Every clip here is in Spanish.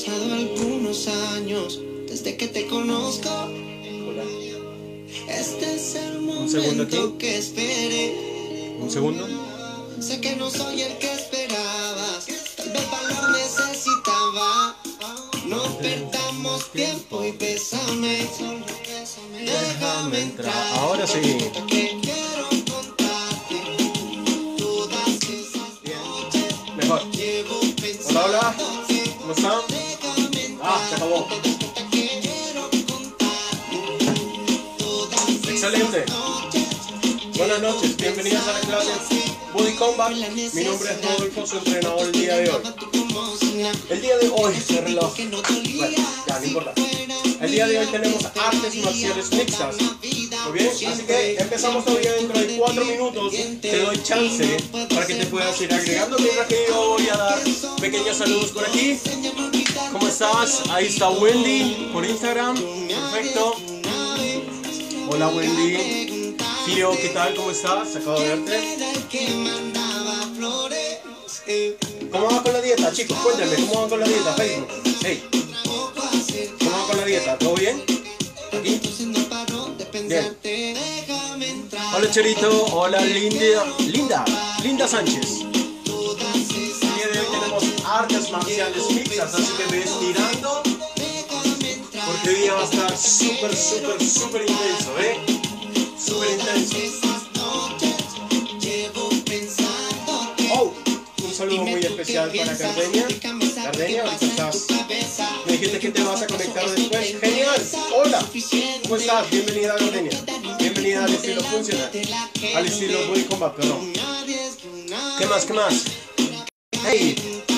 pasado algunos años desde que te conozco. Hola. Este es el Un segundo aquí. momento que esperé. Un segundo. Sé que no soy el que esperabas, tal vez valor necesitaba. No perdamos tiempo y bésame, déjame entrar. Ahora sí. Que quiero contarte todas esas noches. Mejor. Llevo Hola, hola. pensándote. ¿Cómo están? Déjame entrar. Ah, se acabó. Quiero contarte todas esas Excelente. Buenas noches, bienvenidos a la clase Body Combat. Mi nombre es Rodolfo, su entrenador el día de hoy. El día de hoy, ese reloj. Bueno, ya, no importa. El día de hoy tenemos artes marciales mixtas. Muy bien, así que empezamos todavía dentro de 4 minutos. Te doy chance para que te puedas ir agregando. Mientras que yo voy a dar pequeños saludos por aquí. ¿Cómo estás? Ahí está Wendy por Instagram. Perfecto. Hola Wendy. Fío, ¿qué tal? ¿Cómo estás? Acabo de verte. ¿Cómo va con la dieta, chicos? Cuéntenme, ¿cómo va con la dieta? Facebook. Hey. ¿Cómo va con la dieta? ¿Todo bien? ¿Aquí? Bien. Hola Cherito. Hola Linda Sánchez. El día de hoy tenemos artes marciales mixtas, así que ves tirando. Porque hoy día va a estar súper intenso, ¿eh? Súper intenso. Oh, un saludo muy especial para Gardenia. Gardenia, ahorita estás. Me dijiste que te vas a conectar después. Genial. Hola. ¿Cómo estás? Bienvenida a Gardenia. Bienvenida al estilo funcional. Al estilo Body Combat, perdón. ¿Qué más? Hey.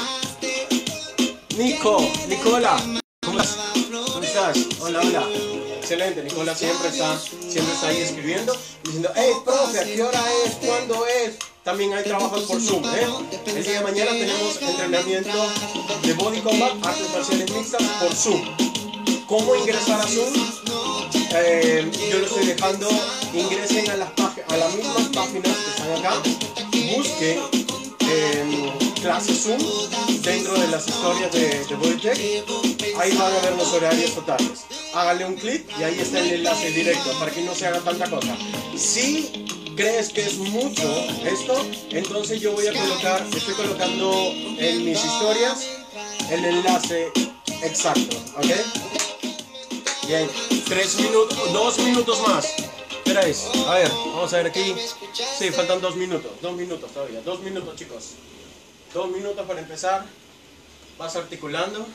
Nicola. ¿Cómo estás? Hola. Excelente, Nicola siempre está ahí escribiendo, diciendo, hey, profe, ¿a qué hora es? ¿Cuándo es? También hay trabajos por Zoom, ¿eh? El día de mañana tenemos entrenamiento de Body Combat, artes marciales mixtas por Zoom. ¿Cómo ingresar a Zoom? Yo lo estoy dejando, ingresen a las mismas páginas que están acá, busquen clases Zoom dentro de las historias de BodyTech. Ahí van a ver los horarios totales. Hágale un clic y ahí está el enlace directo para que no se haga tanta cosa. Si crees que es mucho esto, entonces yo estoy colocando en mis historias el enlace exacto, ¿ok? Bien, 2 minutos más. ¿Qué hora es? A ver, vamos a ver aquí. Sí, faltan 2 minutos todavía. 2 minutos, chicos. 2 minutos para empezar. Vas articulando.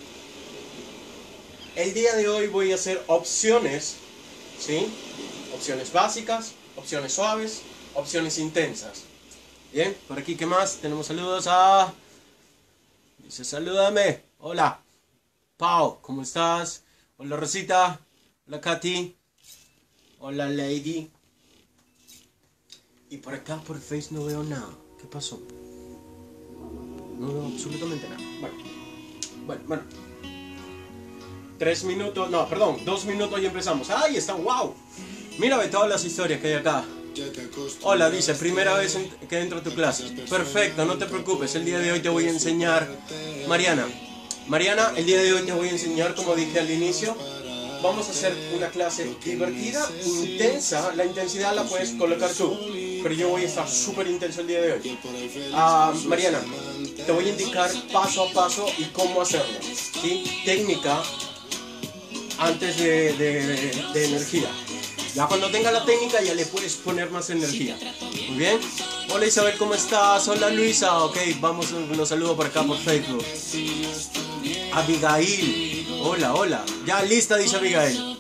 El día de hoy voy a hacer opciones, ¿sí? Opciones básicas, opciones suaves, opciones intensas. Bien, por aquí, ¿qué más? Tenemos saludos a... Dice, salúdame. Hola. Pau, ¿cómo estás? Hola, Rosita. Hola, Katy. Hola, Lady. Y por acá, por Face, no veo nada. ¿Qué pasó? No veo absolutamente nada. Bueno. 3 minutos, no, perdón, 2 minutos y empezamos. ¡Ay, está! ¡Wow! Mira todas las historias que hay acá. Hola, dice, primera vez que entro a tu clase. Perfecto, no te preocupes, el día de hoy te voy a enseñar. Mariana, el día de hoy te voy a enseñar, como dije al inicio, vamos a hacer una clase divertida, intensa. La intensidad la puedes colocar tú, pero yo voy a estar súper intenso el día de hoy. Mariana, te voy a indicar paso a paso y cómo hacerlo, ¿sí? Técnica antes de energía. Ya cuando tenga la técnica ya le puedes poner más energía. Muy bien. Hola Isabel, ¿cómo estás? Hola Luisa. Ok, vamos, los saludo por acá por Facebook. Abigail. Hola. Ya lista, dice Abigail.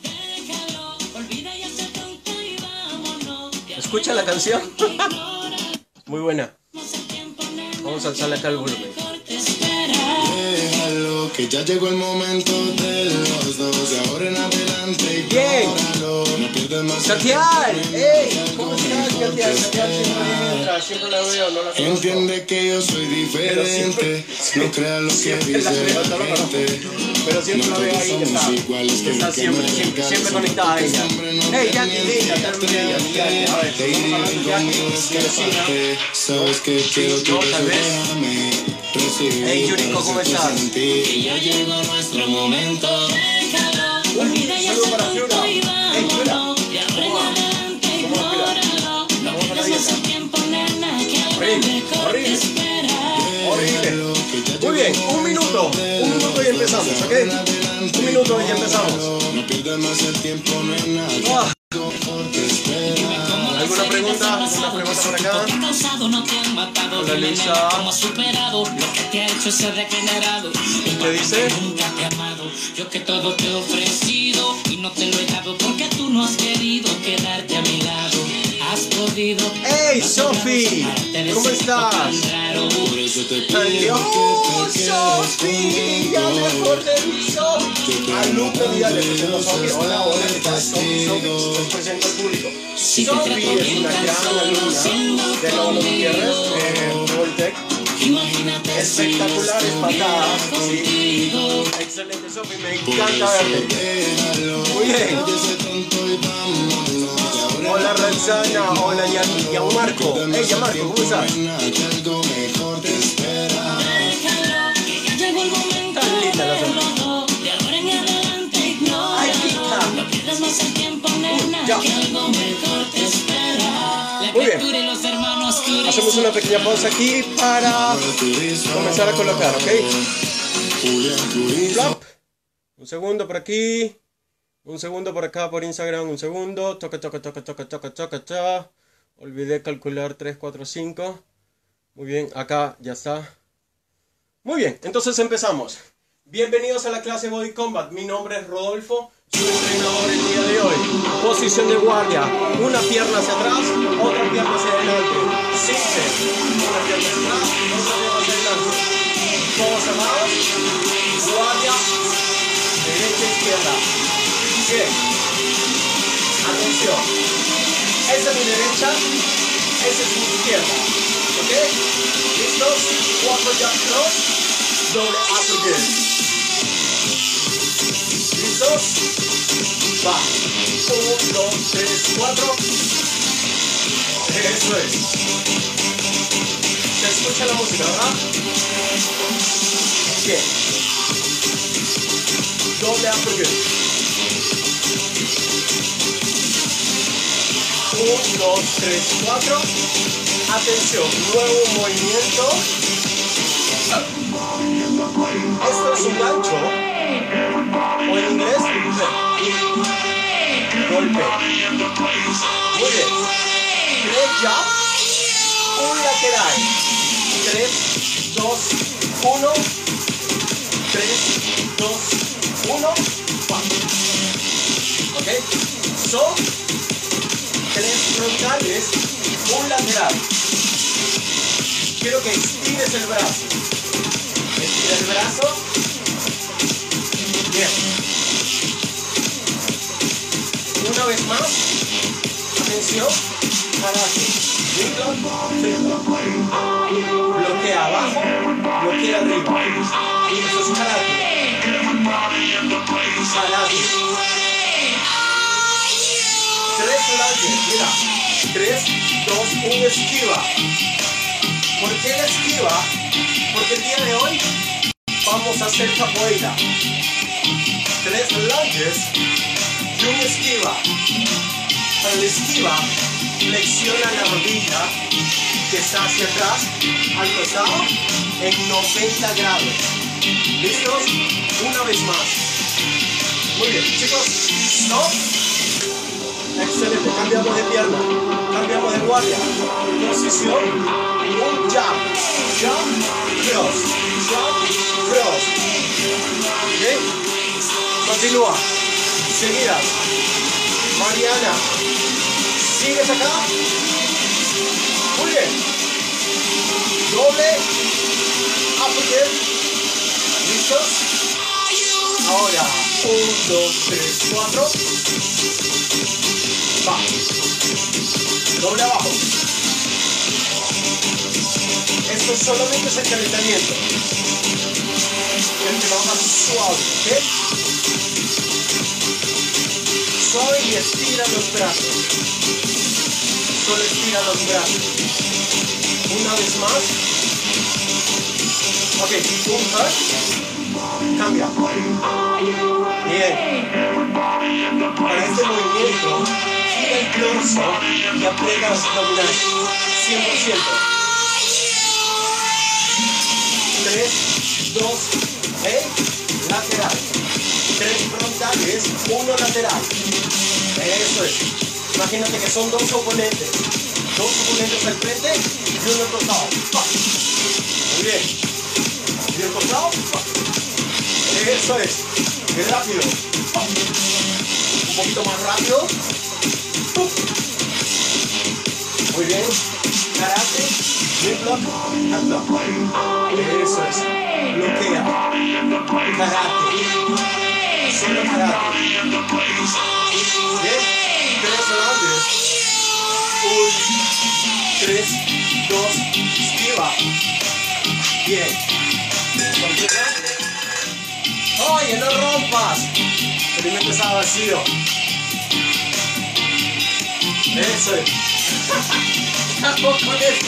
¿Escucha la canción? Muy buena. Vamos a alzarle acá el volumen. Déjalo, que ya llegó el momento de los dos. De ahora en adelante, bien. No pierdas más. Satial, hey, ¿cómo estás, Satial? Satial siempre la veo, no la conozco. Entiende que yo soy diferente. No creas lo que dice la gente. Pero siempre la veo ahí, que está siempre conectada a ella. Hey, Jackie, linda, también ella. A ver, vamos a hablar de Jackie, mi vecina. Sabes que quiero que tal vez. Hey Yuriko, ¿cómo estás? Que ya llegó nuestro momento. Un saludo para Fiora. Hey Fiora, ¿cómo va? ¿Cómo va Fiora? ¿Cómo va la dieta? Horrible. Muy bien, un minuto y empezamos, ¿ok? Un minuto y empezamos. No pierdas más el tiempo, no es nada. ¿Alguna pregunta? ¿Alguna pregunta por acá? Hola Lisa. ¿Qué dice? Yo que todo te he ofrecido y no te lo he dado porque tú no has querido quedarte a mi lado. Has podido. ¡Hey Sofi! ¿Cómo estás? Por eso te pido ¡Oh, Sofi! ¡Ya mejor de mi Sofi! A Lupe Vidal le presento a Sofi. Hola, ¿qué tal? Sofi, les presento al público. Sofi es una gran alumna de Lolo Gutiérrez, de Voltec. Espectaculares patadas, sí. Excelente Sofi, me encanta verte. Muy bien. Hola Roxana, hola Gianmarco. Hey Gianmarco, ¿cómo estás? Llegó el momento Tan linda la Sofi. de ahora en adelante ignora. Ay, hija. No pierdas más el tiempo, nena, Ya. que algo mejor te espera. La Muy bien. criatura y los hermanos Curie. Hacemos una pequeña pausa aquí para comenzar a colocar, ¿ok? Flop. Un segundo por aquí. Un segundo por acá por Instagram. Un segundo. Toca. Olvidé calcular 3, 4, 5. Muy bien, acá ya está. Muy bien, entonces empezamos. Bienvenidos a la clase Body Combat. Mi nombre es Rodolfo. Soy entrenador el día de hoy. Posición de guardia. Una pierna hacia atrás, otra pierna hacia adelante. Zigzag. Una pierna hacia atrás, otra pierna hacia adelante. Todos cerrados. Guardia. Derecha, izquierda. Bien. Atención. Esa es mi derecha. Esa es mi izquierda. ¿Ok? ¿Listos? 4 jab cross. Doble uppercut. ¿Listos? Va. 1, 2, 3, 4. Eso es. Se escucha la música, ¿verdad? Bien. Doble uppercut. 1, 2, 3, 4. Atención, nuevo movimiento. Esto es un gancho. O en inglés, golpe. Muy bien. 3 jab, un lateral. 3, 2, 1. 3, 2, 1. ¿Ok? Son 3 frontales, un lateral. Quiero que estires el brazo. Estira el brazo. Bien. Una vez más. Atención. Karate. Bloquea abajo. Bloquea arriba. Eso es karate. Karate. 3 lunges. Mira. 3, 2, 1 esquiva. ¿Por qué la esquiva? Porque el día de hoy vamos a hacer capoeira. 3 lunges y una esquiva. Para la esquiva, flexiona la rodilla que está hacia atrás, al costado, en 90 grados. ¿Listos? Una vez más. Muy bien, chicos. ¿Stop? Excelente, cambiamos de pierna. Cambiamos de guardia. Posición. Un jab, cross, cross. ¿Bien? Continúa. Seguidas. Mariana. ¿Sigues acá? Muy bien. Doble. Uppercut. ¿Listos? Ahora. 1, 2, 3, 4. Va. Doble abajo. Esto solamente es el calentamiento. El que trabaja suave, ¿ok? Suave y estira los brazos. Solo estira los brazos. Una vez más. Ok, un touch. Cambia. Bien. Para este movimiento, gira el torso y aprieta los abdominales. 100%. 3, 2, lateral. 3 frontales, 1 lateral. Eso es. Imagínate que son 2 oponentes. 2 oponentes al frente y uno al costado. Muy bien. Y el costado. Eso es. Y rápido. Un poquito más rápido. Muy bien. Karate. Mid block. Hand block. Eso es. Bloquea. Karate. Solo karate. Bien. 3 adelante. 1, 3, 2, esquiva. Bien. Continúa. Oye, no rompas. Experimenta esa vacío. Eso es. Vamos con esto.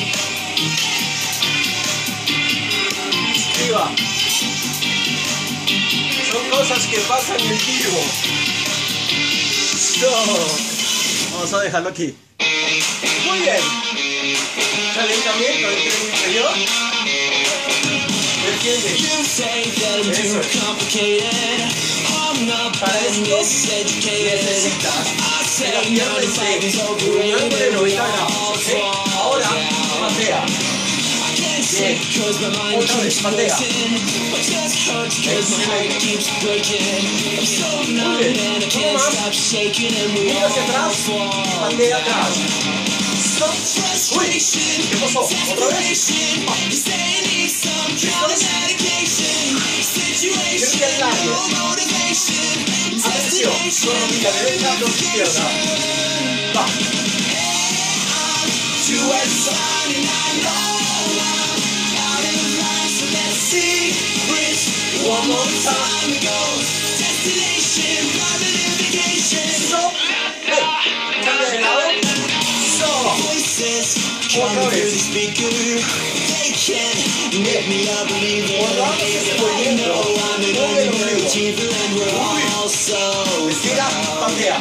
Esquiva. Son cosas que pasan en vivo. Vamos a dejarlo aquí. Muy bien. Calentamiento del tren inferior. ¿Entiendes? Eso es. Para esto necesitas que la pierna esté en un ángulo de 90 grados. ¿Okay? Ahora, patea. Bien. Otra vez, patea. Excelente. Muy bien. Uno más. Mira hacia atrás. Patea atrás. Stop. Uy. ¿Qué pasó? ¿Otra vez? Quiero que alargues. Atención. Rodilla derecha, dos izquierda. Va. One more time to go. Destination, private invitation. Stop. Cambia de lado. Stop. Voices otra vez. Cuando hagas este movimiento, mueve el ombligo. Estira, patea.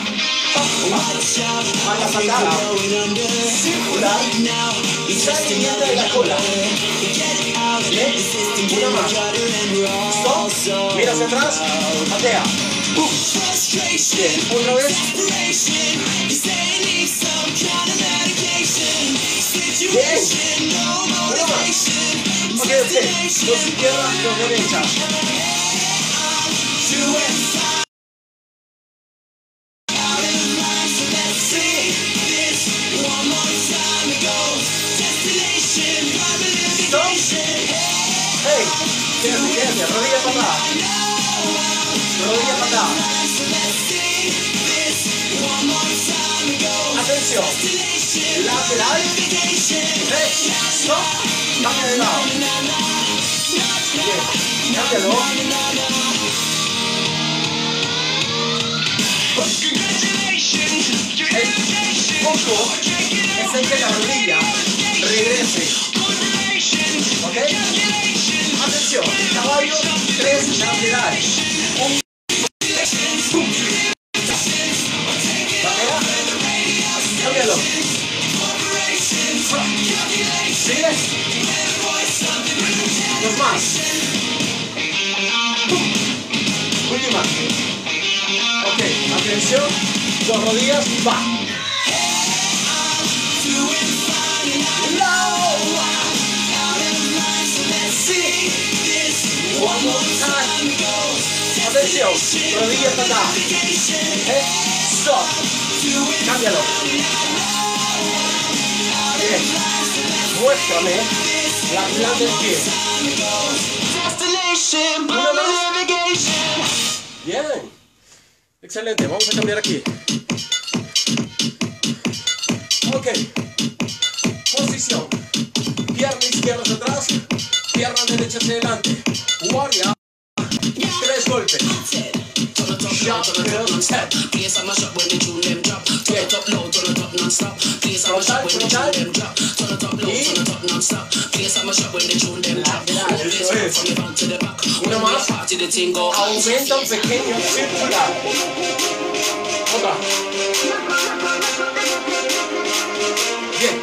A la patada. Circular. Y salimiento de la cola. Bien. Una más. Stop. Mira hacia atrás. Patea. Bien. Otra vez. Bien. Una más. Ok, ok. Dos izquierdas, dos derechas. Hey, quédate, rodilla para atrás. Rodilla para atrás. Atención. Lateral. Stop. Cambia de lado. Bien, cámbialo. El foco es en que la rodilla regrese. ¿Ok? Atención, caballo, 3 laterales. Patea. Cámbialo. ¿Sigues? Dos más. Última. Ok, atención. Dos rodillas, va. One more time. Atención, rodillas para acá. Stop. Cámbialo. Bien. Muéstrame la planta del pie. Una más. Bien. Excelente. Vamos a cambiar aquí. Ok. Posición. Pierna izquierda hacia atrás. Pierna derecha hacia adelante. Warrior. 3 golpes. Shot, set. Frontal, frontal. Y lateral, eso después. Una más. Aumenta un pequeño circular. Otra. Bien.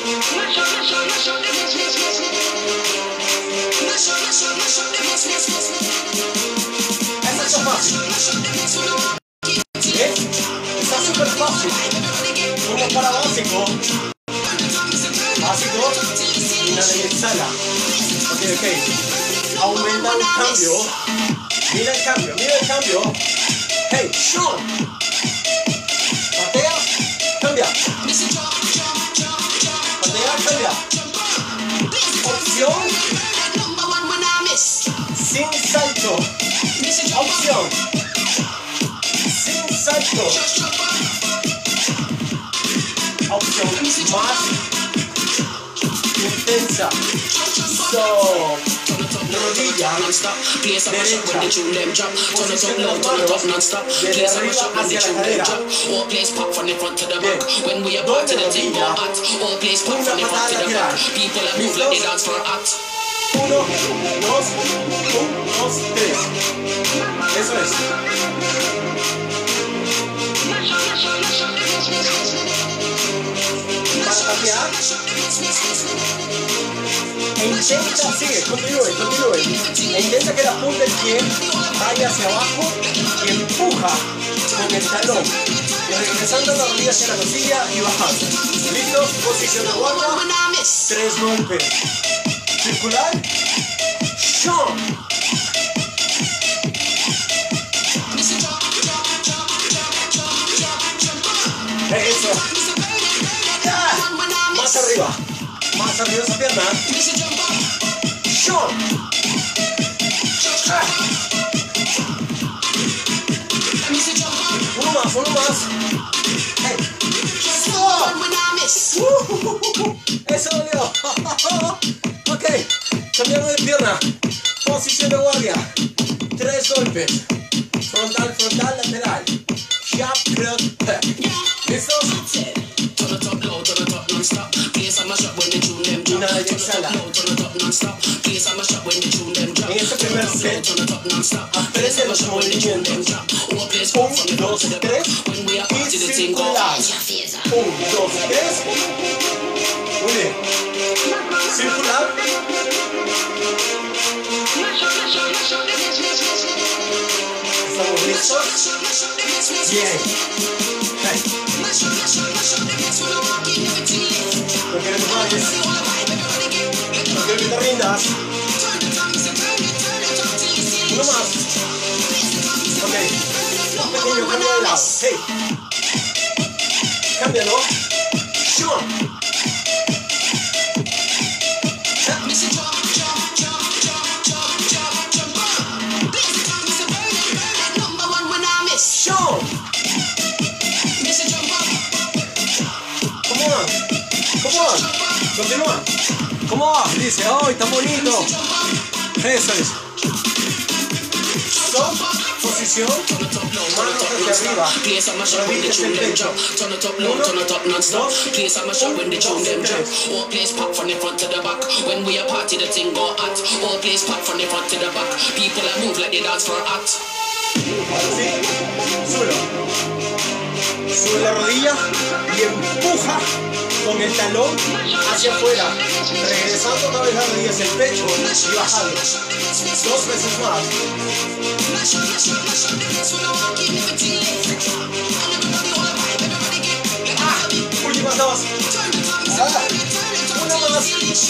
Eso está fácil. ¿Ves? Está súper fácil. Como para básico. Básico. Inhala y exhala. Ok. Aumenta el cambio. Mira el cambio, Hey, Sean. Patea, cambia. Patea, cambia. Opción. Sin salto. Opción. Sin salto. Opción más intensa. So, rodilla derecha. Posición de las manos desde arriba hacia la cadera. Bien. Doble rodilla. Una patada lateral. ¿Listos? 1, 2, 3. Eso es. Para patear. E intenta, sigue, continúe. E intenta que la punta del pie vaya hacia abajo y empuja con el talón. Y regresando la rodilla hacia la costilla y bajando. ¿Listos? Posición de guardia. 3 golpes. Circular. Sean. Eso. Más arriba esa pierna. Sean. Uno más. Hey. Eso dolió. Ok, cambiamos de pierna. Posición de guardia. 3 golpes. Frontal, lateral. Jab, cross, pep. ¿Listos? Inhala y exhala. En este primer set, aprecia los movimientos. 1, 2, 3 y circular. 1, 2, 3. Muy bien. Circular. ¿Estamos listos? Bien. Hey. No queremos falles. No quiero que te rindas. Uno más. Ok. Un pequeño cambio de lado. Hey. Cámbialo. Sean. Continúa. ¿Cómo va? Dice, ¡ay, tan bonito! Eso es. Stop. Posición. Manos hacia arriba. Rodillas en el pecho. 1, 2, 3. Así. Sube la rodilla y empuja con el talón hacia afuera, regresando otra vez la rodilla hacia el pecho y bajando. 2 veces más. Últimas 2. Una más.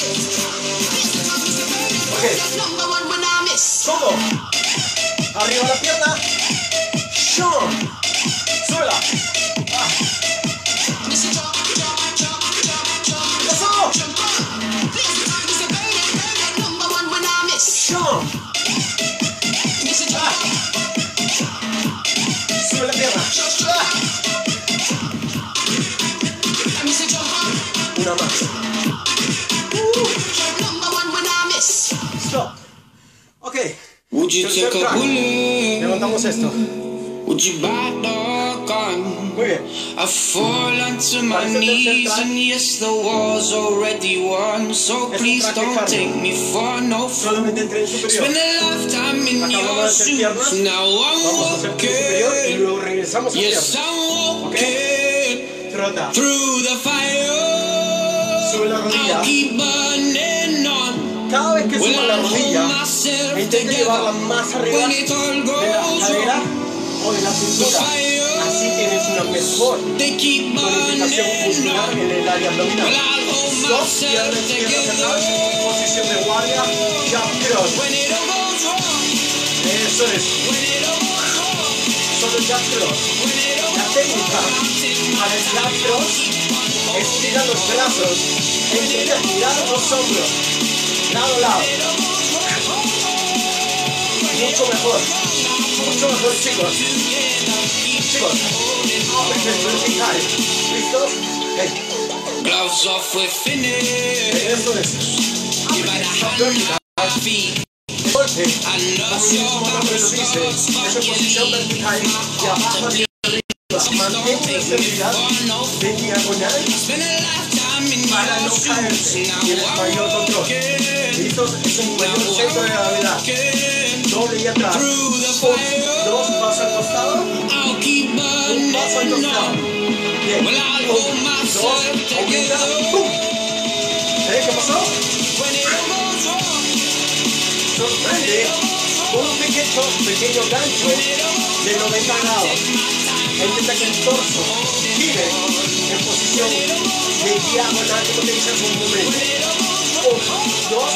Ok. Todo. Arriba la pierna. Sean. Súbela. Sean. Sube la pierna. Una más. Stop. Ok. Tercer track. Levantamos esto. on. Muy bien. I fall onto my knees and yes, the war's already won. So please don't take me for no fool. Solamente el tren superior. Spend a lifetime in Acabamos de your hacer piernas. shoes. Now Vamos a hacer I'm tren superior y walking. luego regresamos a Yes, piernas. I'm ¿Ok? walking Trota. through the fire. Sube la rodilla. I'll keep burning on. Cada vez que Well, suba la I'll rodilla, hold myself intenta llevarla together más arriba when it all de la goes cadera wrong. o de la cintura. Así tienes una mejor They keep tonificación burning muscular on. en el área abdominal. Well, I'll hold Stop, myself piernas hacia together atrás, posición de guardia, jump cross. when it all goes wrong. Eso es, When it all goes wrong. solo jump cross. When it all La goes técnica wrong. para el jump cross, estira los brazos e intenta girar los hombros, lado a lado. Mucho mejor, chicos. Chicos, vertical. ¿Listos? Gloves off, we're finished. Eso es. You better hand my feet. Golpe. I know Como el mismo nombre lo dice, es en posición vertical y abajo hacia arriba. Mantén una estabilidad de diagonal spend a lifetime in para no your caerte. shoes. Now Tienes mayor control. ¿Listos? Es un mayor centro de gravedad. Doble y atrás. through the Un, fire. dos, paso al costado. I'll keep Un paso al burning costado. on. Bien. Well, I'll Un, hold dos, myself aumenta. together ¡Pum! ¿Qué pasó? when it all goes wrong. Sorprende un pequeño gancho de 90 grados. Intenta que el torso gire en posición de diagonal, como te dije hace un momento. 1, 2,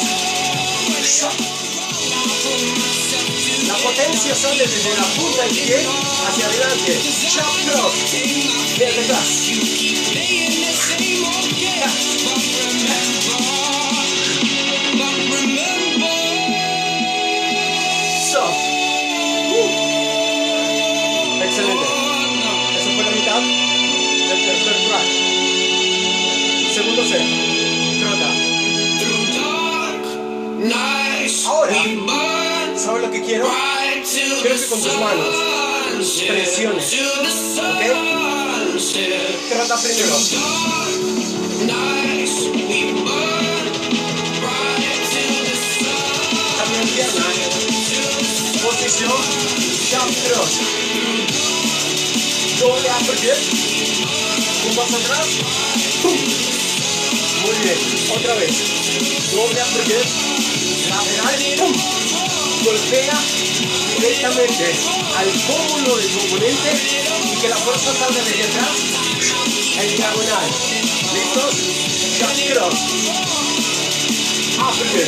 la potencia sale desde la punta del pie hacia adelante. Chop cross. Bien, detrás. Playing the same old game, but remember. So. Excelente. Esa fue la mitad del tercer track. Segundo set. Trota. Through dark nights, Ahora, we burn ¿sabes lo que quiero? bright till Quiero the que con tus manos sunset, presiones. till the sunset. Trota primero. Dark nights, we burn bright till the sun. También pierna. Posición. Jump cross. Doble uppercut. Un paso atrás. ¡Pum! Muy bien. Otra vez. Doble uppercut. Lateral. ¡Pum! Golpea directamente al pómulo del componente y que la fuerza salga desde atrás en diagonal. ¿Listos? Jump cross. Uppercut.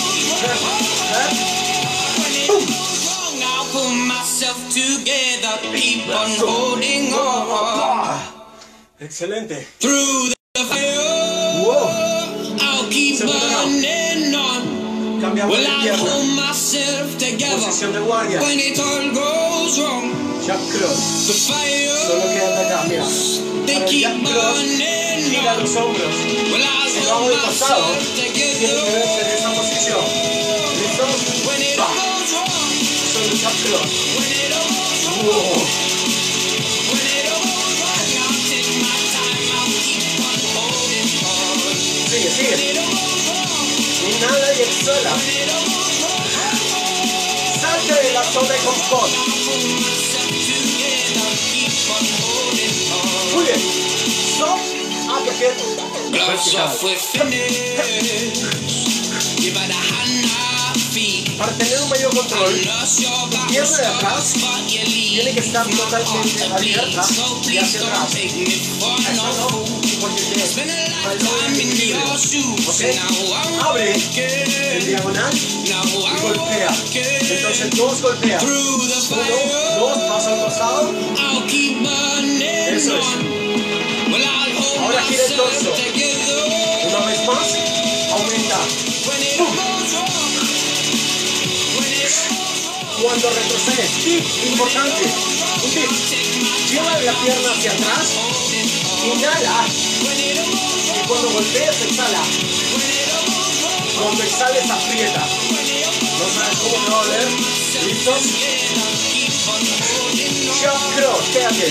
¡Pum! I'll pull myself together, keep on holding on Excelente. through the fire. Wow. I'll keep burning on. Cambiamos Well, de I'll pierna. hold myself together Posición de guardia. when it all goes wrong. Jump cross. The fire, Solo queda acá, mira. they Para el keep jump cross, burning gira on. los hombros. Well, I'll Si lo hago hold de costado, myself tiene que together verse en esa posición. ¿Listos? when it all goes wrong. Solo jump cross. When it all goes wrong. Wow. When it all goes wrong, I'll take my time, I'll keep on holding on. Sigue, When sigue. it all goes wrong, Inhala y exhala. when it all goes wrong, Salte de la zona de confort. I'll pull myself together, keep on holding on. Muy bien. Stop. Uppercut. Gloves Vertical. off, we're finished. You better hand our feet. Para tener un mayor control, Nurse your back, pierna de atrás but you leave tiene que estar totalmente abierta so y please hacia don't atrás. take me for Eso no no, fool. porque te Spend a valora lifetime el in equilibrio. your shoes. ¿Ok? Now I'm Abre en walking. diagonal Now y I'm golpea. walking. Entonces dos golpea. Through the 1, fire, 2, paso al costado. I'll keep burning Eso es. on. Well, I'll hold Ahora gira el myself torso. together Una vez más, aumenta. when it all goes wrong. When it all goes wrong, Cuando retrocedes, tip importante, un tip. Lleva la pierna hacia atrás, inhala when it all goes wrong, y cuando golpees exhala. when it all goes wrong, Cuando exhales aprieta. when it all goes ¿No sabes cómo te va a doler? ¿Listos? together, keep on holding on. Jump cross. quédate.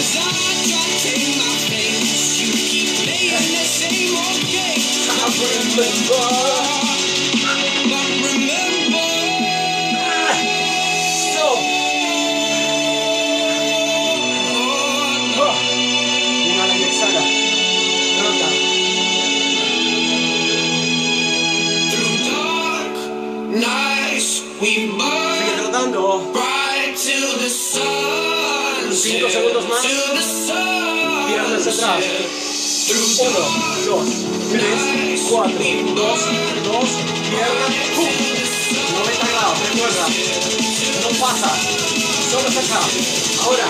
Inhala y exhala. Trota. Sigue trotando. 5 segundos más. Piernas atrás. 1, 2, 3, 4, 2, 2, piernas. 90 grados, recuerda. No pasa. Solo hasta acá. Ahora.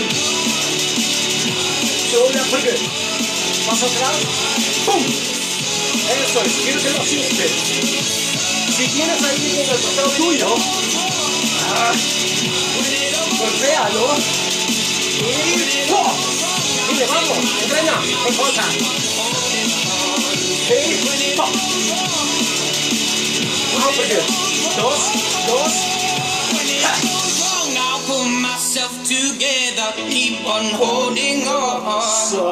Doble aplique. Paso atrás. ¡Pum! Eso es. Quiero que lo asustes. Si tienes ahí en el costado tuyo, golpéalo. Y ¡pum! Dile, vamos, entrena, con cosas. Y ¡pum! Uno, porque 2, 2. So.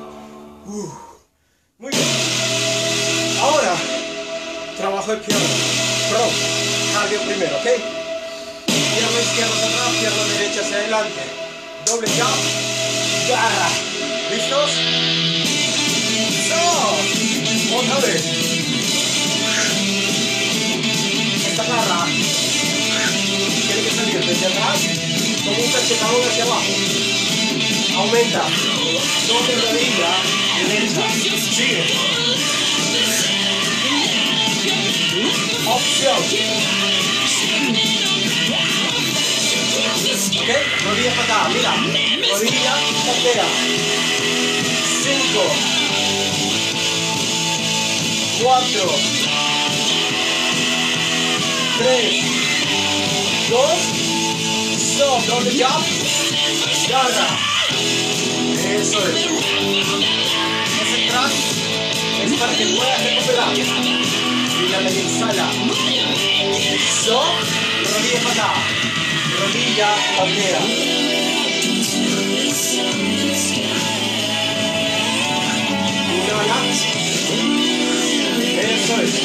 Muy bien. Ahora, trabajo de pierna. Pro, cardio primero, ¿ok? Pierna izquierda hacia atrás, pierna derecha hacia adelante. Doble jab, garra. ¿Listos? So. Otra vez. Esta garra tiene que salir desde atrás como un cachetadón hacia abajo. Aumenta. Doble rodilla derecha. Sigue. Opción. Ok, rodilla patada, mira. Rodilla, cartera. 5, 4, 3, 2, stop, doble jump, garra. Eso es. Ese track es para que puedas recuperar. Inhala y exhala. Stop, rodilla patada. Rodilla, cartera. Inhala. Eso es.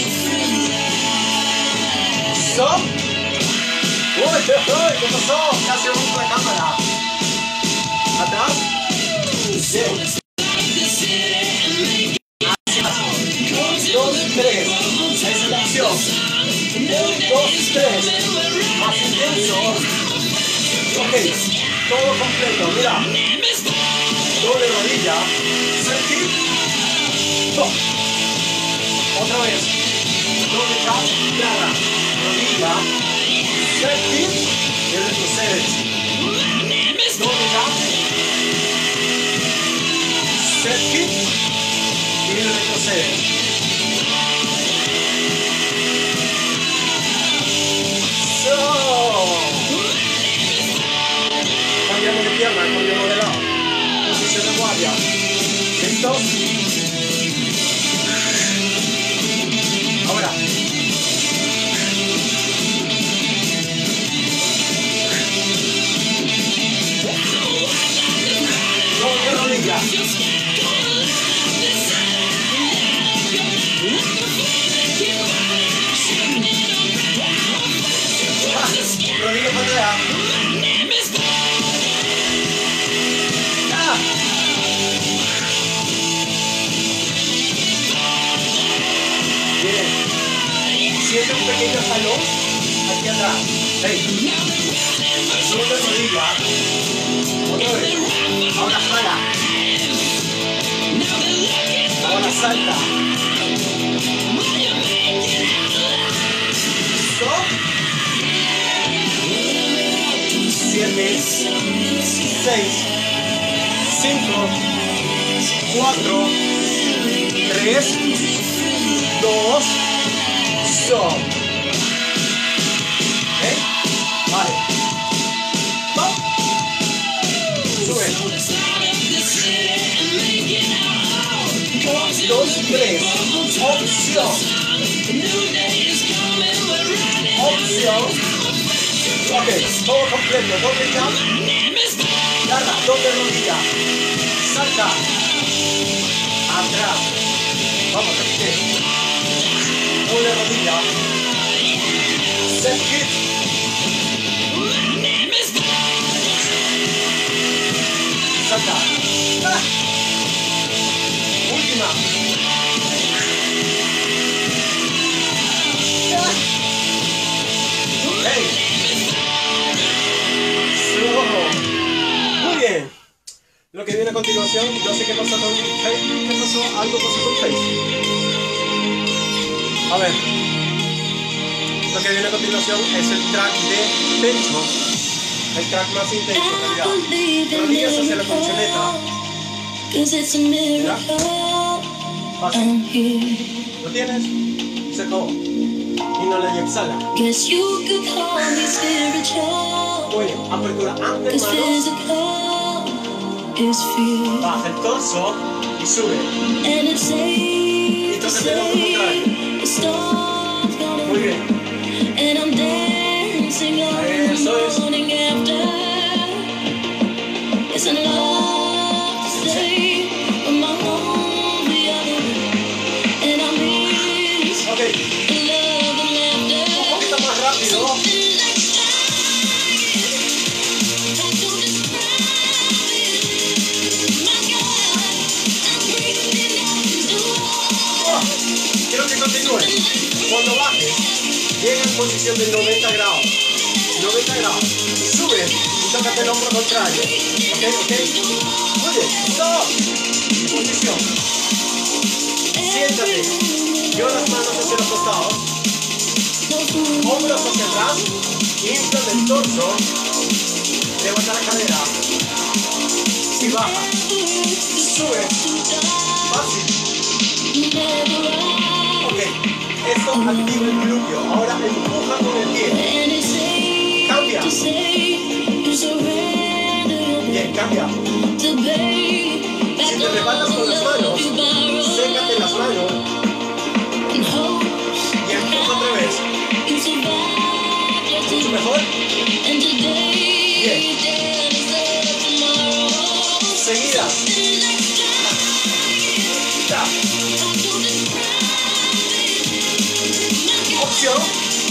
Stop. Uy, ¿qué pasó? Casi rompo la cámara. Atrás. Bien. 2, 3. Esa es la acción. 1, 2, 3. Más intenso. Ok. Todo completo. Mira. Doble rodilla. Sentir. Stop. Otra vez. Doble jab. Garra. Rodilla. Sentir. Y retrocedes. Doble jab. Sentir. Y retrocedes. Cambiamos de pierna, cambiamos de lado. Posición de guardia. ¿Listos? Ahora. Doble rodilla. Rodilla patea. Bien. Siente un pequeño jalón aquí atrás. Hey. Sube la rodilla. Otra vez. Ahora jala. Ahora salta. Stop. 7, 6, 5, 4, 3, 2, stop. ¿Eh? Vale. Stop. Sube. 1, 2, 3. Opción. Opción. Ok, todo completo. Doble jump. Garra, doble rodilla. Salta. Atrás. Vamos, repite. Doble rodilla. Set hit. Salta. Ah. Última. Ah. Hey. Slow. Muy bien. Lo que viene a continuación, yo sé qué pasó con Face. ¿Qué pasó? Algo pasó con Face. A ver. Lo que viene a continuación es el track de pecho. El track más intenso en realidad. Rodillas hacia la colchoneta. ¿Mira? Fácil. ¿Lo tienes? Secó. Inhala y exhala. Muy bien. Apertura ante manos. Baja el torso y sube. Y toca el hombro contrario. Muy bien. Eso es. Ok. Un poquito más rápido. Quiero que continúe. Cuando bajes, llega en posición de 90 grados. 90 grados. Sube y tócate el hombro contrario. Ok, ok. Muy bien. Stop. Posición. Siéntate. Lleva las manos hacia los costados. Hombros hacia atrás. Infla el torso. Levanta la cadera. Y baja. Sube. Fácil. Ok, esto activa el glúteo. Ahora empuja con el pie. Cambia. Bien, cambia. Si te levantas con las manos, sécate las manos y empuja otra vez. ¿Mucho mejor? Bien. Seguidas. Opción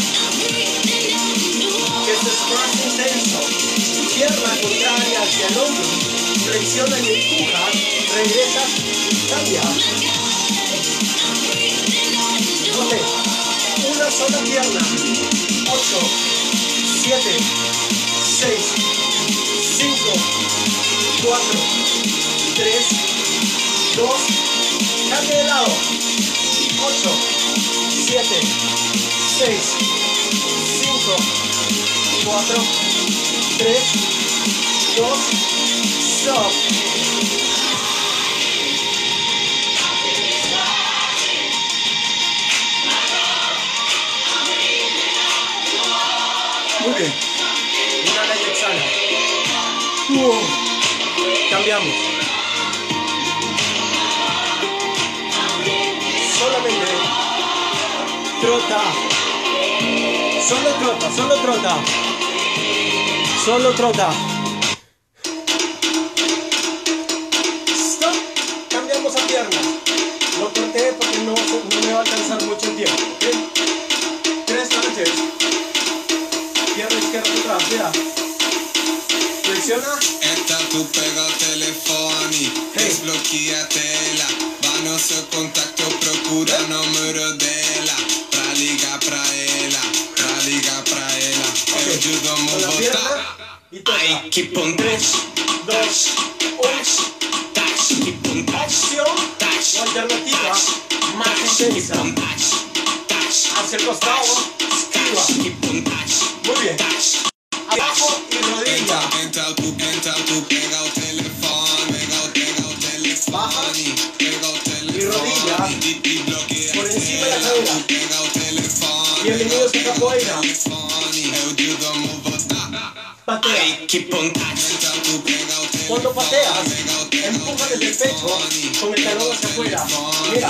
que es más intenso. Pierna contraria hacia el hombro. Flexiona y empuja. Regresa. Cambia. Ok. Una sola pierna. 8, 7, 6, 5, 4, 3, 2. Cambia de lado. 8, 7, 6, 5, 4, 3, 2, stop. Muy bien. Inhala y exhala. Cambiamos. Solamente trota. Solo trota, solo trota. Solo trota. Stop. Cambiamos a pierna. Lo corté porque no me va a alcanzar mucho el tiempo. ¿Okay? 3 noches. Pierna izquierda atrás, mira. Flexiona. Entra tu pega o telefone, desbloqueatela. Vai no seu contacto, procura o número dela. Pra ligar pra ela, pra ligar pra ela. Eu ajudo a botar. Ai, que pontas. 2, 1. Opción o alternativa más intensa. Hacia el costado, esquiva. Muy bien. Abajo y rodilla. Entra tu pega o telefone, Baja y rodilla por encima de la cadera. Bienvenidos a capoeira. Patea. Cuando pateas, empuja desde el pecho con el talón hacia afuera. Mira.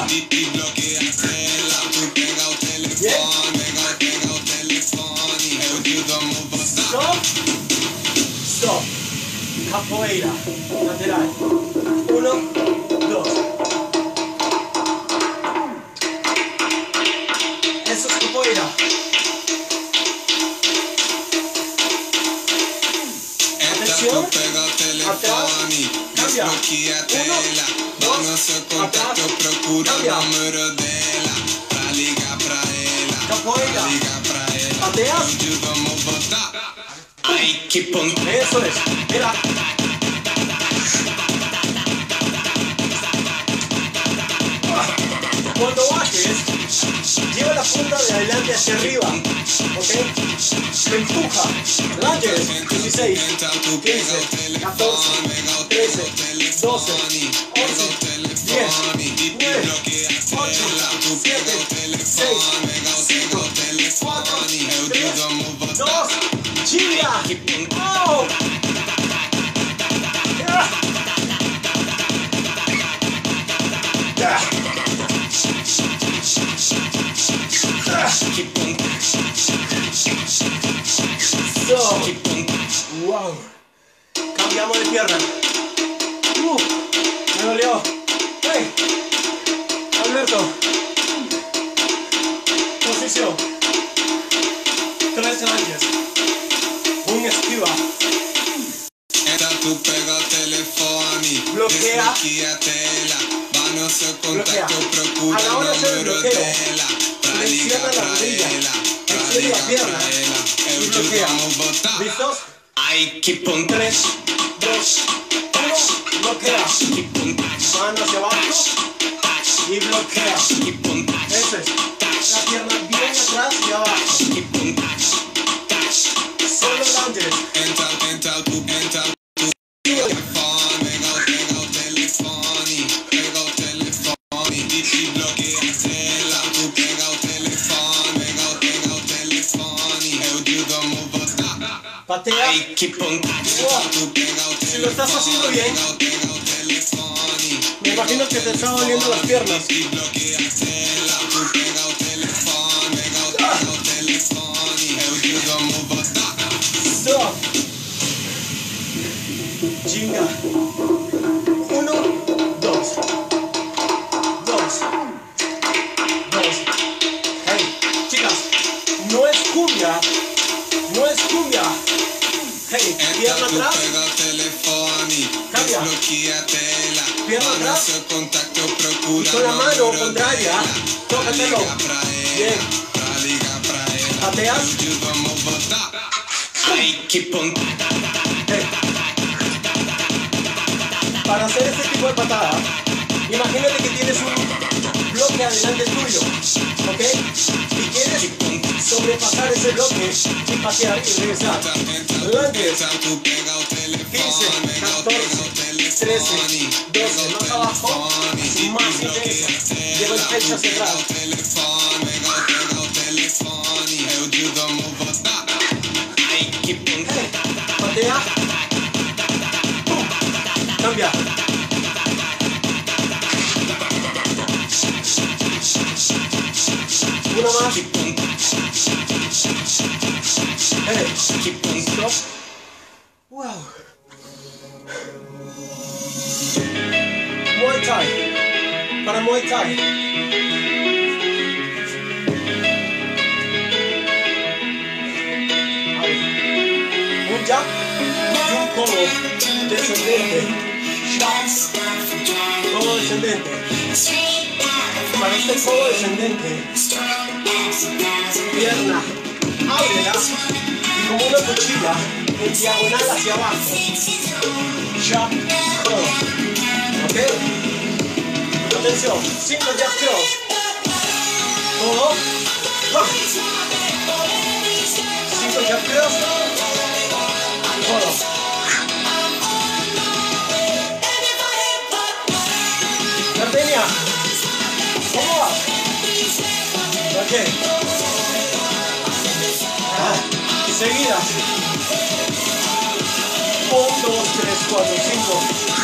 Bien. Stop. Stop. capoeira, lateral. 1, 2. Eso es capoeira. Atención. Atrás. Cambia. 1, 2. Atrás. Cambia. Capoeira. Pateas. Eso es. Mira. Cuando bajes, lleva la punta de adelante hacia arriba. ¿Ok? Empuja. Lunges. 16, 15, 14, 13, 12, 11, 10, 9, 8, 7, 6, 5, 4, 3, 2, ¡gira! ¡Oh! Wow. Cambiamos de pierna. Me dolió. Hey, Alberto. Posición. 3 lunges. Un esquiva. Bloquea. Bloquea. A la hora de hacer el bloqueo, flexiona la rodilla, flexiona la pierna y bloquea. ¿Listos? 3, 2, 1, bloquea. Mano hacia abajo y bloquea. Eso es. La pierna bien atrás y abajo. Solo lunges. Patea. Wow. Si lo estás haciendo bien, me imagino que te están doliendo las piernas. Stop. Chinga. 1, 2. 2. 2. Hey, chicas, no es cumbia. No es cumbia. Hey, pierna atrás. Cambia. Pierna atrás. Y con la mano contraria, tócatelo. Bien. Pateas. Hey. Para hacer este tipo de patada, imagínate que tienes un bloque adelante tuyo, ¿ok? Y quieres sobrepasar ese bloque y patear y regresar. Lunges. 15, 14, 13, 12, más abajo, más intenso. Lleva el pecho hacia atrás. Patea. ¡Pum! Cambia. Una más. Stop. Wow. Muay Thai. Para Muay Thai. Un jab y un codo descendente. Codo descendente. Para este codo descendente, pierna, ábrela y como una cuchilla en diagonal hacia abajo. Jab, codo. ¿Ok? Atención, 5 jab cross. Codo. 5 jab cross. Codo. Gardenia. ¿Cómo vas? Ok. Seguidas. 1, 2, 3, 4, 5.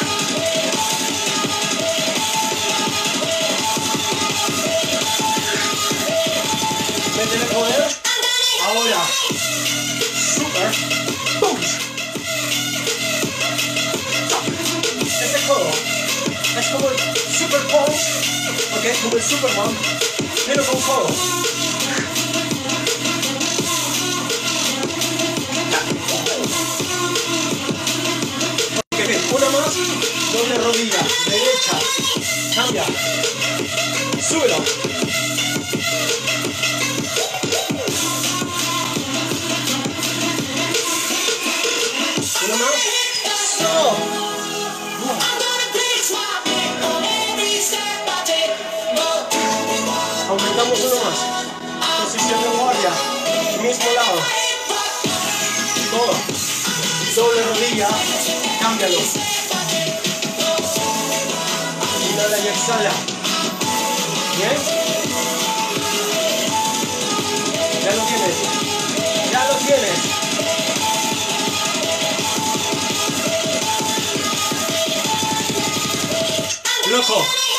Métele poder. Ahora. Super. Punch. Ok, como el Superman, pero con codo. Ok, una más, doble rodilla, derecha, cambia, súbelo. Una más, stop. Aumentamos uno más. Posición de guardia. Mismo lado. Todo. Doble rodilla. Cámbialo. Inhala y exhala. Bien. Ya lo tienes. Ya lo tienes. Loco.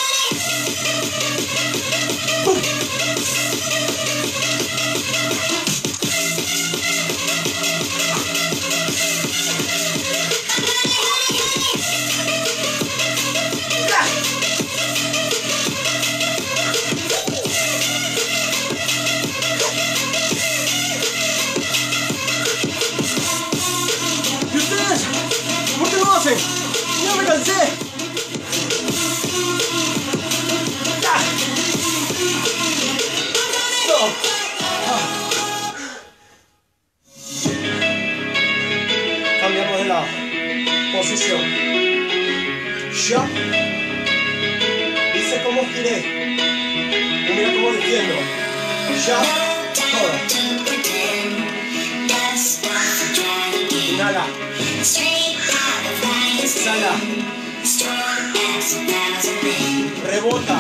¿Y ustedes? ¿Por qué lo hacen? ¡Ya me cansé! Cambiamos de lado. Posición. Ya. Dice cómo giré. Y mira cómo defiendo. Ya. Todo. Inhala. Exhala. Rebota.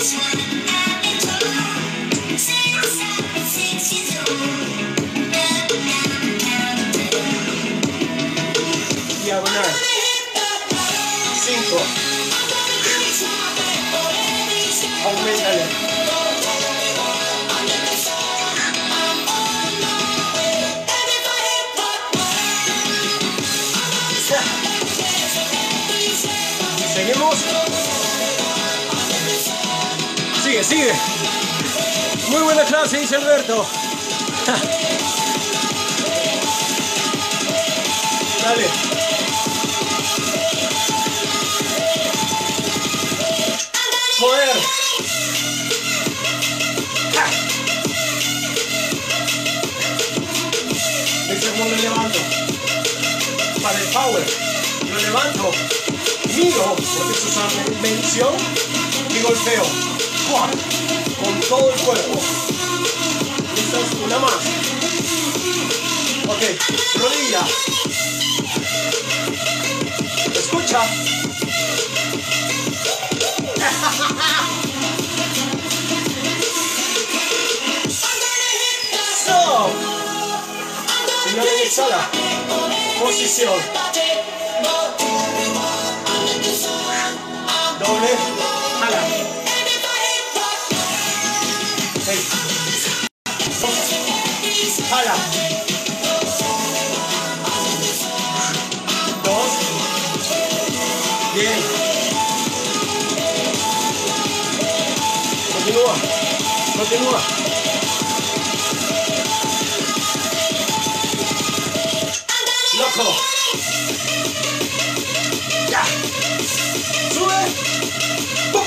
Diagonal. 5. Aumentale. Seguimos. Sigue, sigue. Muy buena clase, dice Alberto. Dale. Poder. El segundo lo levanto. Para el power. Lo levanto. Miro, porque esto es una medición. Y golpeo. Con todo el cuerpo. Listos, una más. Ok, rodilla. Escucha. Stop. Inhala y exhala. Posición. Doble. Jala. Hey. Jala. 2. Bien. Continúa. Continúa. Loco. Ya. Sube. ¡Pum!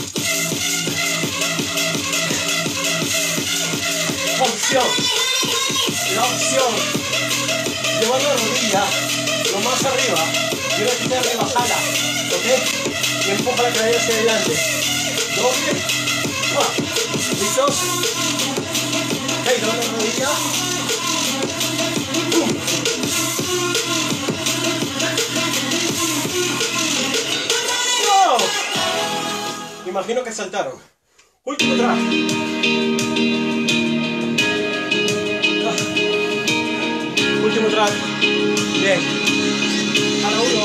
Opción. La opción. Lleva la rodilla lo más arriba. Y una quita arriba, jala. ¿Ok? Y empuja la cadera hacia adelante. Doble. ¿Listos? Ok, doble rodilla. ¡Pum! Imagino que saltaron. Último track. Último track. Bien. Cada uno.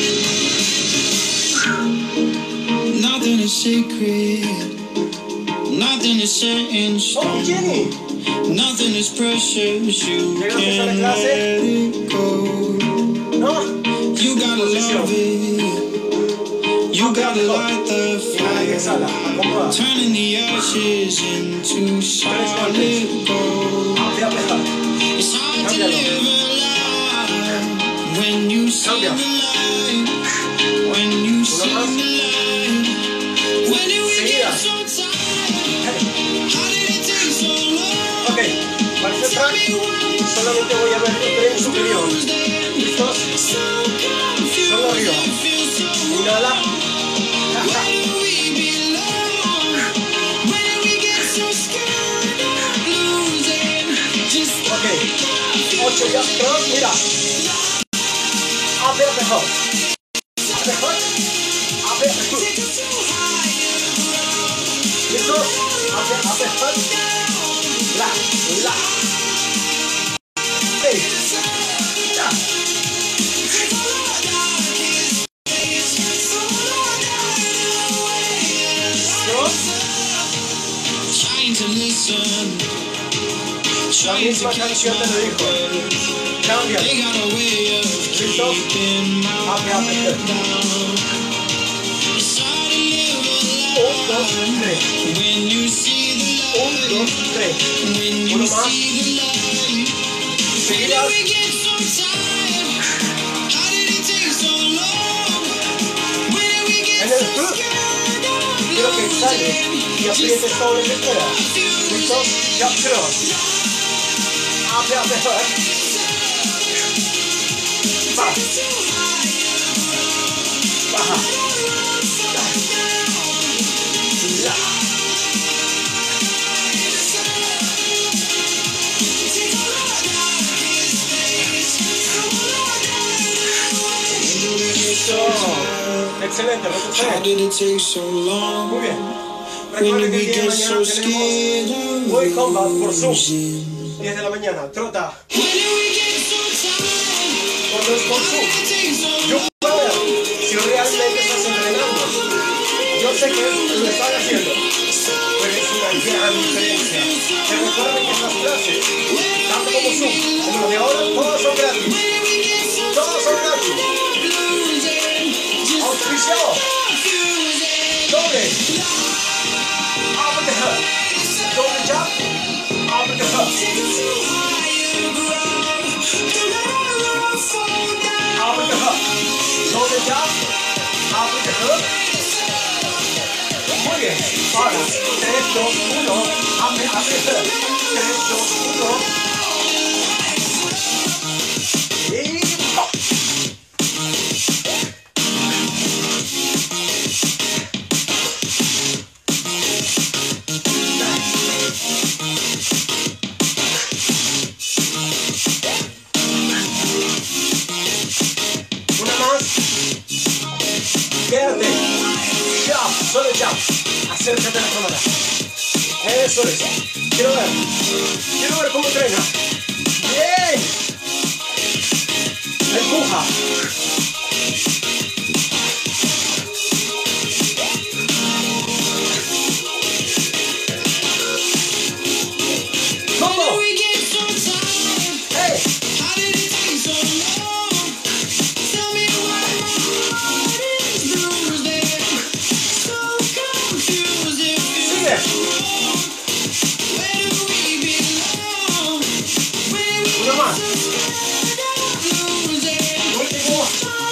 Nothing is secret. Nothing is set in ¡Oh, stone. Jenny! Nothing is precious. You ¿Llegaste a la can't clase? let it go. ¿No? You gotta Posición. love it. You You gotta light the Inhala y exhala. Acomoda. turning the ashes into solid gold. Abre, It's hard to live a life when you see the light. When you see the light. When did we get so tired? How did it take so long? Ok, para este track solamente voy a ver el tren superior. ¿Listos? Solo arriba. Inhala. Ok, 8 jump cross, mira. Abre, mejor. Mejor. Abre, mejor. ¿Listos? Abre, mejor. La. Hey. Ya. Trying to listen. La misma canción te lo dijo. Cambia. They got a way of keeping my Abre, head mejor. down. It's hard to live a 1, 2, life 3. when you see the 1, 2, 3. when you Uno más. see the light. Seguidas. We get so tired. How did it take so long? When we get En el so club. scared of Quiero que exhales y aprietes todo lo que puedas. ¿Listos? Jump cross. Abre, mejor. Baja. Baja. La. Excelente, How recupera. did it take so long? Muy bien. When Recuerden did que we el día de get so mañana scared tenemos of Boy Combat por Zoom. losing? 10 de la mañana, trota. When did we get so tired? Cuando es por How Zoom, did it take so yo long? puedo ver si realmente estás entrenando. Yo sé que lo están haciendo, pero es una gran diferencia. Que recuerden que estas clases, tanto como Zoom, como lo de ahora, todas son gratis. Todas son gratis. Auspiciado. Doble. Abre the hub. Doble jump. Abre the hub. Abre the hub. Doble jump. Abre the hub. Muy bien. Ahora, 3, 2, 1. Abre the hub. 3, 2, 1. Y ¡pop! Una más. Quédate. Jump, solo jump. Acércate a la cámara. Eso es. Quiero ver cómo entrena. Bien. Empuja. ¿Cómo? Hey. Sigue. Una más. Último.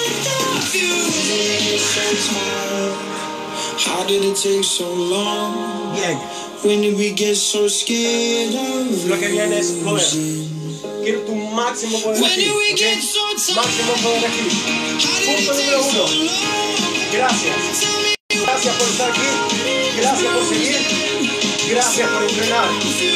How did it take so long? Bien. When did we get so scared of Lo que viene es poder. losing? Quiero tu máximo poder When aquí. did we ¿Ok? get so tired? Máximo poder aquí. How did Punto it número take so 1. long? Gracias. Gracias por estar aquí. Gracias por seguir. Gracias por entrenar.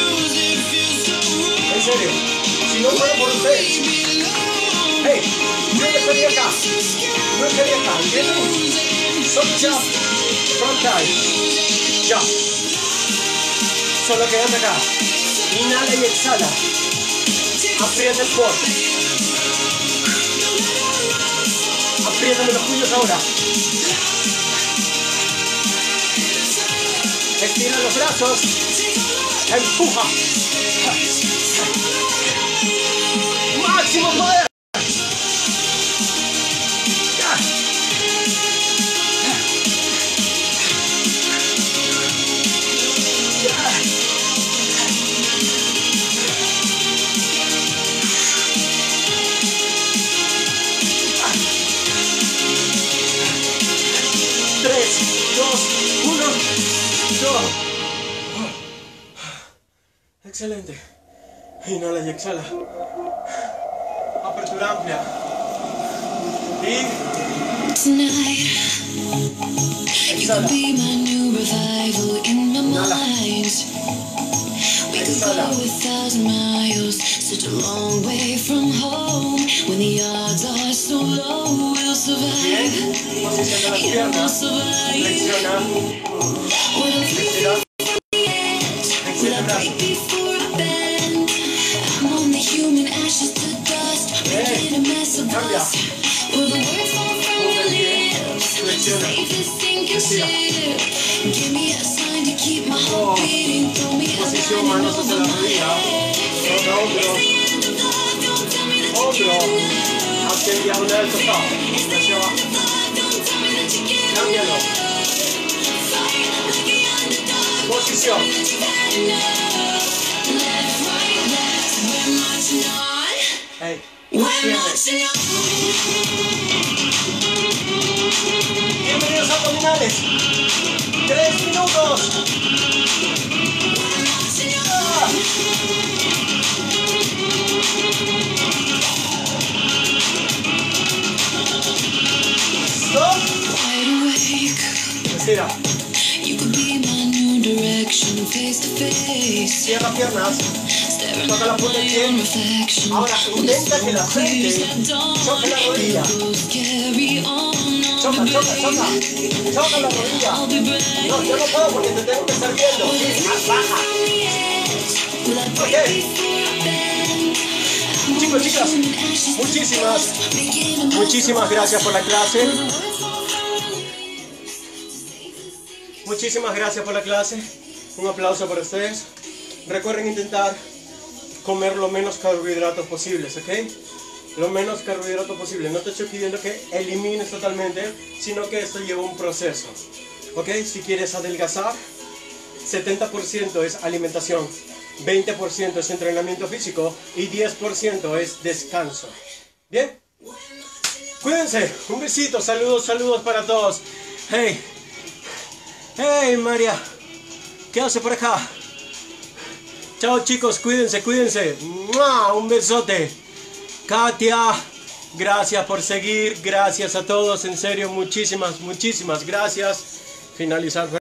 En serio. Si no fuera por ustedes. Hey, yo estaría acá. No estaría acá. ¿Entienden? Solo jump. Front dive. Jump. Solo quédate acá. Inhala y exhala. Aprieta el core. Apriétame los puños ahora. Estira los brazos. Empuja. Máximo poder. Excelente. Inhala y exhala. Apertura amplia. Y Tonight, you could be my new revival in my mind. We could go 1,000 miles, such a long way from home. When the odds are so low, we'll survive. bien. Posición de las Yeah, we'll piernas. survive. Flexiona. When I'm Estira. will I break before I bend? I'm only human, ashes to dust. Making a mess of us. Will the words fall from my lips? Save this sinking ship. Give me a sign to keep my heart beating. Throw me a Posición, line manos hacia over la my rodilla. head. Otro. It's the end of love. Don't tell me that you Otro. can't love. Hacia el diagonal del sofá. It's the Hacia end abajo. of love. Don't tell me that you can't Cámbialo. love. Fight like the underdog. Posición. That you can't love. Left, right, left. We're marching on. Hey. We're Extiende. marching on. Bienvenidos a abdominales. 3 minutos. We're marching on. Stop. Wide awake. Estira. You could be my new direction, face to face. Cierra piernas. Staring Toca la at punta del my pie. own reflection. Ahora When the intenta que la smoke clears frente at dawn, choque la rodilla. ghosts carry on. Choca, choca, choca. Choca la rodilla. I'll be brave. No, yo no puedo porque te tengo que estar viendo. Sí, baja. On the edge. Will I break Okay. before I bend? I'm Chicos, only chicas, human, ashes to muchísimas, dust. Making a mess muchísimas of gracias us. por la clase. Will the words fall from my lips? Muchísimas gracias por la clase. Un aplauso para ustedes. Recuerden intentar comer lo menos carbohidratos posibles, ¿ok? Lo menos carbohidratos posible. No te estoy pidiendo que elimines totalmente, sino que esto lleva un proceso, ¿ok? Si quieres adelgazar, 70% es alimentación, 20% es entrenamiento físico y 10% es descanso. ¿Bien? Cuídense. Un besito. Saludos, saludos para todos. Hey. Hey, María. ¿Qué hace por acá? Chao, chicos. Cuídense, cuídense. ¡Mua! Un besote. Katia. Gracias por seguir. Gracias a todos. En serio, muchísimas, muchísimas gracias. Finalizar.